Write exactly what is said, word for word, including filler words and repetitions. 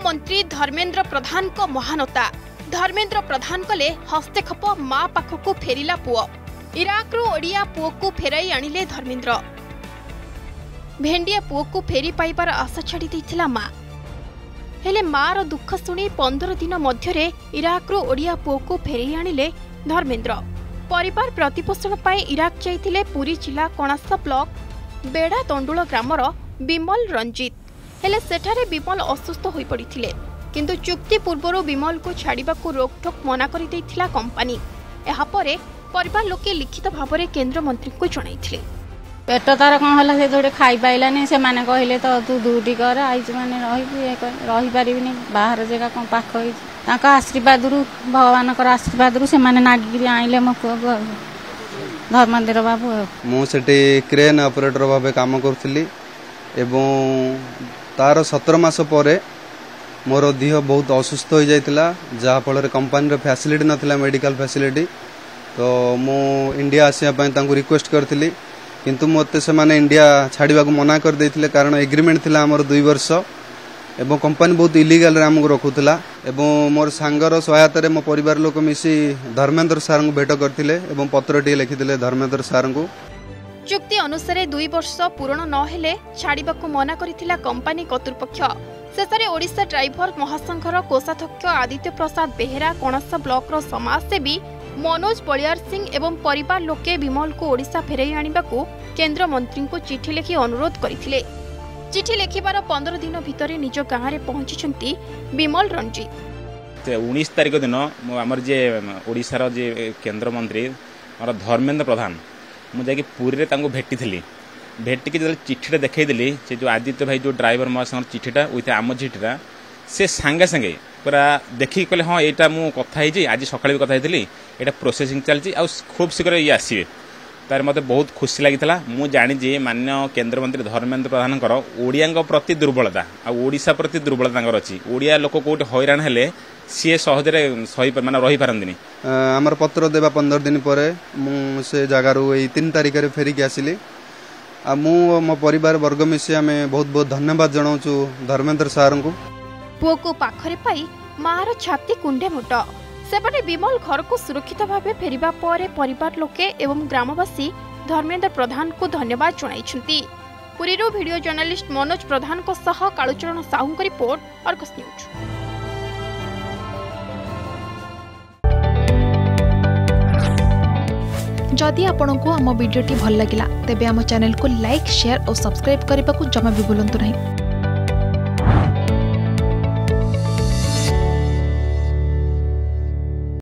केन्द्रमंत्री धर्मेन्द्र प्रधान को महानता धर्मेन्द्र प्रधान कले हस्तक्षेप माँ पाखक फेरिला पुओ इराक रु ओडिया पुओ को फेराई आनिले धर्मेन्द्र भेंडिया पुओ को फेरी पाइबार आशा छाड़ी देथिला माँ हेले मार दुख शुणी पंदर दिन मध्यरे इराक रु ओडिया पुओ को फेराई आनिले धर्मेन्द्र परिवार प्रतिपोषण पाई इराक जाइथिले पुरी जिला कणासा ब्लॉक बेड़ा तंडुल ग्रामर विमल रंजित हेले सेठारे विमल असुस्थ होई पड़िथिले किंतु चुक्ति पूर्वर विमल को छाड़िबा को रोकठोक मना करि दैथिला कंपनी एहा परे परिवार लोके लिखित भाव में केन्द्र मंत्री को जणाइथिले पेट तार कौन होला से जोड़े खाई पाइलानी से माने कहले तो तू ड्यूटी कर आइज माने रही रही परिबिनी बाहर जगह कौन पाख होई ताका आशीर्वाद रु भगवान कर आशीर्वाद रु से माने नागिरी आइले मो को धर्मेन्द्र बाबू मु सेठी क्रेन ऑपरेटर भाबे काम करथली एवं तार सतर मास परे मोर देह बहुत असुस्थ हो जाइतिला जहा फल कंपनी फैसिलिटी नथिला मेडिकल फैसिलिटी तो मु इंडिया आसिया पय तांको रिक्वेस्ट करथिली किंतु मते से माने इंडिया छाड़ीबा को मना कर देथिले कारण एग्रीमेंट थिला हमर दुई वर्ष एवं कंपनी बहुत इलीगल रे हमको रखुथिला एवं मोर सांगर सहायता रे मो परिवार लोक मिसी धर्मेन्द्र सार को भेट करथिले एवं पत्र टी लिखिथिले धर्मेन्द्र सार को चुक्ति अनुसार दुई वर्ष पूर्ण न हेले छाड़ीबा को मना करिथिला कंपनी कर्तृपक्ष शेषे ओडिशा ड्राइवर महासंघर कोषाध्यक्ष आदित्य प्रसाद बेहेरा कणासा ब्लॉक रो समाजसेवी मनोज बलियार सिंह एवं परिवार लोके विमल को ओडिशा फेराई आनिबा को केन्द्र मंत्री को चिठी लिखि अनुरोध करथिले चिठी लिखिबार पंद्रह दिन भितर निज गाँव में पहुंची विमल रंजित उन्नीस तारिख दिन आमर जे ओडिशार जे केन्द्र मंत्री धर्मेन्द्र प्रधान मुझे पुरी में भेटी थी भेटिकी जो चिठीटा देखी से जो आदित्य भाई जो ड्राइवर महासंघ चिठीटा विथ आम चिठीटा से सांगे सांगे पूरा देखिए कहले हाँ यहाँ मुझे कथी आज सकाଳେ भी कथी यहाँ प्रोसेसिंग चलती आ खूब शीघ्र ये आसवे तार मत बहुत खुशी लगी मु जानी मान्य केन्द्रमंत्री धर्मेन्द्र प्रधान ओडिया प्रति दुर्बलता आशा प्रति दुर्बलता अच्छी ओडिया लोक कौटे हैरान हेले सी सहजरे सही माने रही पारंदिनी आमर पत्र देवा पंद्रह दिन पर से जगार तीन तारिख में फेरिकी आसिली आ मु मो परिवार वर्ग मिसी आम बहुत बहुत धन्यवाद जनाऊँ धर्मेन्द्र सार को पुओ को पाखरे पाई मार छाती कुंडे मुट सेपटे विमल घर को सुरक्षित भाव फेरिबा परे परिवार लोके एवं ग्रामवासी धर्मेन्द्र प्रधान को धन्यवाद जणाइछन्ति। पुरीरो वीडियो जर्नलिस्ट मनोज प्रधान को सह कालुचरण साहू को रिपोर्ट अर्गस न्यूज। जदि आपंक आम भिडी भल लगा तेब आम चैनल को लाइक शेयर और सब्सक्राइब करने को जमा भी भूलु नहीं।